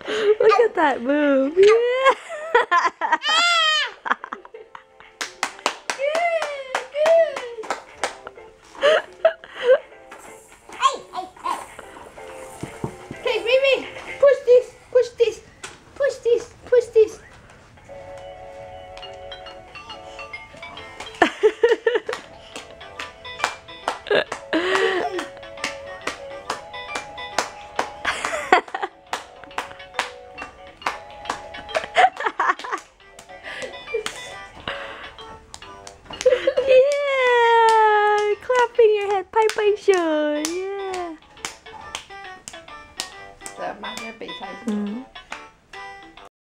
Look at that move. Yeah. Okay, baby, push this, push this, push this, push this. Yeah, clapping your head, 拍拍手 yeah. 这妈妈比赛。